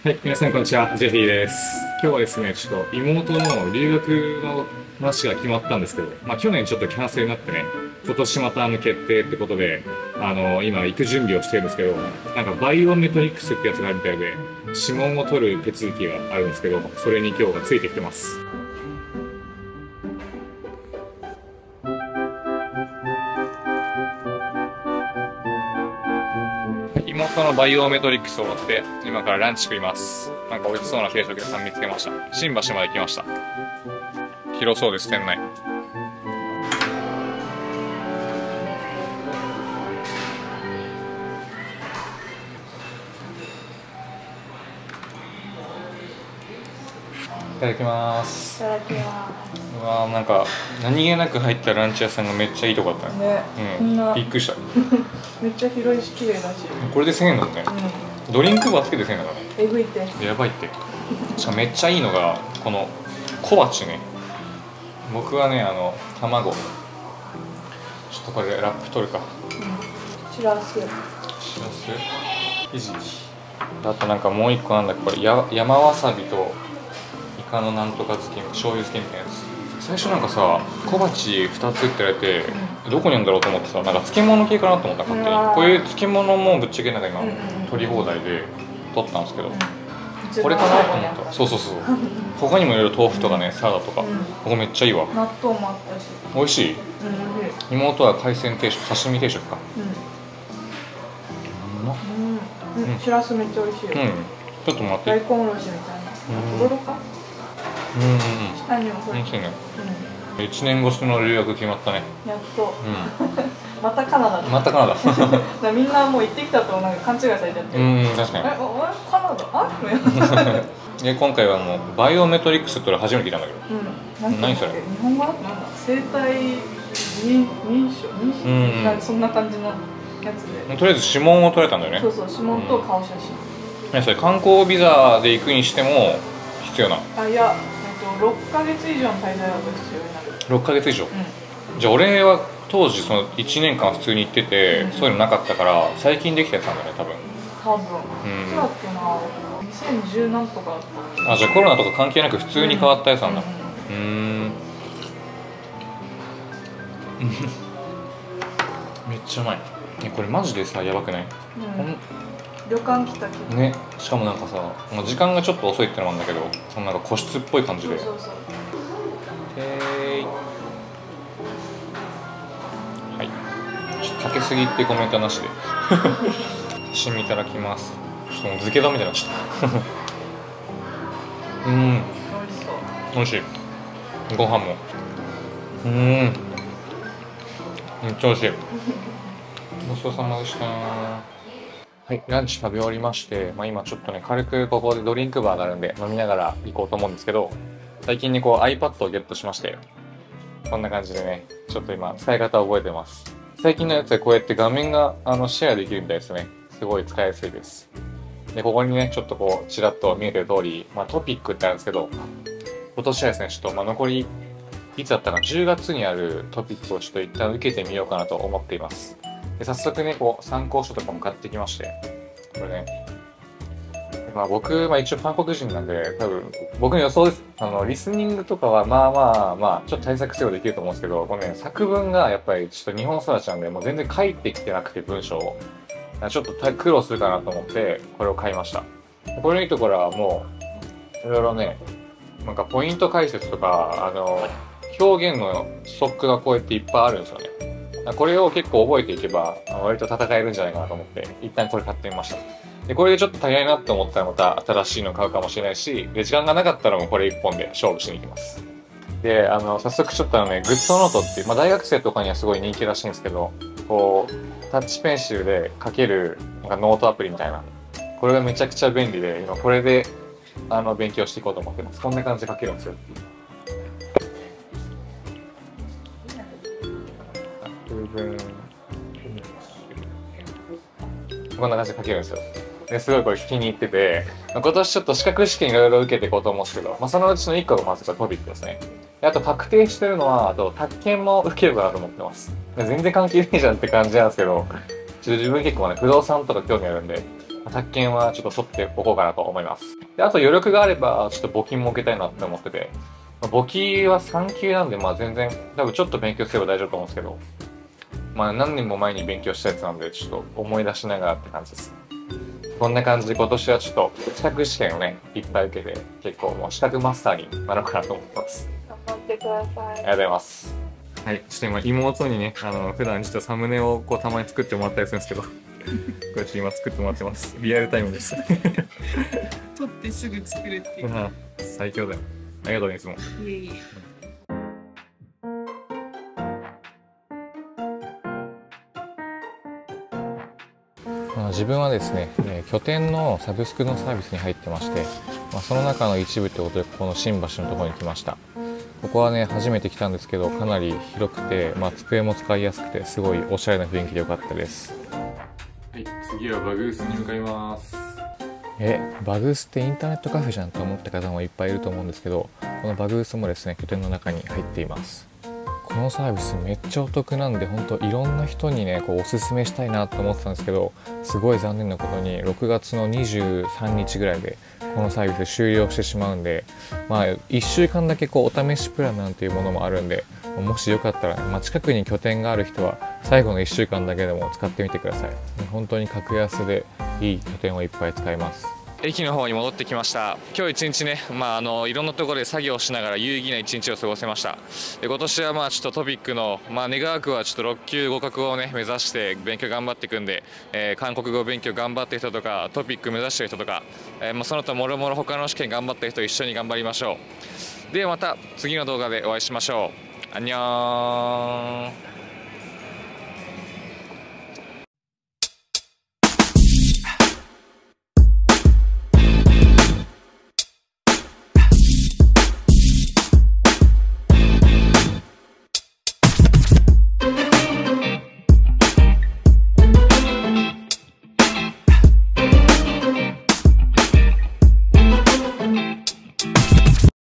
はい、皆さんこんにちは、ジェフィーです。今日はですね、ちょっと妹の留学の話が決まったんですけど、去年ちょっとキャンセルになってね、今年また決定ってことで、今行く準備をしてるんですけど、なんかバイオメトリックスってやつがあるみたいで、指紋を取る手続きがあるんですけど、それに今日がついてきてます。妹のバイオメトリックスを終わって、今からランチ食います。なんか美味しそうな定食屋さん見つけました。新橋まで来ました。広そうです、店内。いただきます。 いただきます。 うわー、なんか何気なく入ったランチ屋さんがめっちゃいいとこだったね。 ね、 びっくりした。 めっちゃ広いし綺麗だし。 これで1000円だもんね。ドリンクバーつけて1000円だからね。 えぐいって。 やばいって。しかもめっちゃいいのがこの小鉢ね。僕はね、卵。ちょっとこれラップ取るか。 しらす。 ひじき。あとなんかもう一個なんだっけ、これ山わさびとイカのなんとか漬け、醤油漬けみたいなやつ。最初なんかさ、小鉢2つって言われて、どこにあるんだろうと思ってさ、なんか漬物系かなと思った勝手に。こういう漬物もぶっちゃけなんか今、取り放題で取ったんですけど、これかなと思った。そうそうそう。他にもいろいろ豆腐とかね、サラダとか、ここめっちゃいいわ。 納豆もあったし。 美味しい。妹は海鮮定食、刺身定食か。 しらすめっちゃ美味しいよ。 ちょっと待って。 大根おろしみたいな。とろろか。下にもこれ。 1年越しの留学決まったね。 やっと。またカナダ。 またカナダ。 みんなもう行ってきたとなんか勘違いされちゃって。 確かに。 カナダ？ で今回はもうバイオメトリックスって初めて聞いたんだけど。何それ？ 日本語なんだ。生体認証？なんかそんな感じのやつで。 とりあえず指紋を取れたんだよね。 そうそう、指紋と顔写真。 それ観光ビザで行くにしても必要な。 いや、6ヶ月以上の滞在は必要になる。 6ヶ月以上。じゃあ俺は当時その1年間普通に行ってて、そういうのなかったから最近できたやつなんだね多分。 多分。いつだっけな。2010何とかだった。 じゃあコロナとか関係なく普通に変わったやつなんだ。めっちゃうまい。これマジでさ、やばくない？ 旅館来たけどね。しかもなんかさ、時間がちょっと遅いってのもあるんだけど、そのなんか個室っぽい感じで。 そう。 はい。ちょっとかけすぎっていうコメントなしで。刺身いただきます。ちょっともう漬け丼みたいになっちゃった。美味しい。ご飯も。めっちゃ美味しい。ごちそうさまでした。はい、ランチ食べ終わりまして、今ちょっとね、軽くここでドリンクバーがあるんで、飲みながら行こうと思うんですけど、最近ね、iPad をゲットしまして、こんな感じでね、ちょっと今、使い方を覚えてます。最近のやつはこうやって画面がシェアできるみたいですね。すごい使いやすいです。で、ここにね、ちょっとちらっと見えてる通り、トピックってあるんですけど、今年はですね、ちょっと残り、いつだったかな、10月にあるトピックをちょっと一旦受けてみようかなと思っています。で早速ね、参考書とかも買ってきまして、これね、僕、一応韓国人なんで、多分、僕の予想です。リスニングとかは、ちょっと対策すればできると思うんですけど、このね、作文がやっぱりちょっと日本育ちなんで、もう全然書いてきてなくて、文章を。ちょっと苦労するかなと思って、これを買いました。これのいいところはもう、いろいろね、なんかポイント解説とか、表現のストックがこうやっていっぱいあるんですよね。これを結構覚えていけば、割と戦えるんじゃないかなと思って、一旦これ買ってみました。で、これでちょっと足りないなって思ったらまた新しいの買うかもしれないし、で、時間がなかったらもうこれ一本で勝負しに行きます。で、早速ちょっとグッドノートっていう、大学生とかにはすごい人気らしいんですけど、タッチペンシルで書ける、なんかノートアプリみたいな。これがめちゃくちゃ便利で、今これで、勉強していこうと思ってます。こんな感じで書けるんですよ。こんな感じで書けるんですよ。ですごいこれ気に入ってて、今年ちょっと資格試験いろいろ受けていこうと思うんですけど、そのうちの1個がまずトピックですね。であと確定してるのは、あと宅建も受けるかなと思ってます。全然関係ねえじゃんって感じなんですけど、ちょっと自分結構ね、不動産とか興味あるんで、 宅建はちょっと取っておこうかなと思います。で、あと余力があれば、ちょっと簿記も受けたいなって思ってて、簿記は3級なんで、まあ全然、多分ちょっと勉強すれば大丈夫と思うんですけど、まあ何年も前に勉強したやつなんで、ちょっと思い出しながらって感じです。こんな感じで今年はちょっと資格試験をね、いっぱい受けて、結構もう資格マスターになろうかなと思ってます。 頑張ってください。 ありがとうございます。はい、ちょっと今妹にね、普段ちょっとサムネをこうたまに作ってもらったりするんですけど、これちょっと今作ってもらってます。リアルタイムです。 撮ってすぐ作るっていう。 最強だよ。ありがとうね、いつも。 いえいえ。 自分はですね、拠点のサブスクのサービスに入ってまして、その中の一部ということでこの新橋のところに来ました。ここはね、初めて来たんですけど、かなり広くて、机も使いやすくて、すごいおしゃれな雰囲気で良かったです。 はい、次はバグースに向かいます。 バグースってインターネットカフェじゃんと思った方もいっぱいいると思うんですけど、このバグースもですね、拠点の中に入っています。このサービスめっちゃお得なんで、本当いろんな人にね、おすすめしたいなと思ってたんですけど、すごい残念なことに6月の23日ぐらいでこのサービス終了してしまうんで、1週間だけお試しプランなんていうものもあるんで、もしよかったら、近くに拠点がある人は最後の1週間だけでも使ってみてください。本当に格安でいい拠点をいっぱい使います。 駅の方に戻ってきました。今日一日ね、いろんなところで作業をしながら有意義な一日を過ごせました。で、今年はちょっとトピックの、願わくはちょっと6級合格をね、目指して勉強頑張っていくんで、韓国語勉強頑張ってる人とか、トピック目指してる人とか、その他もろもろ他の試験頑張ってる人一緒に頑張りましょう。で、また次の動画でお会いしましょう。アンニョーン。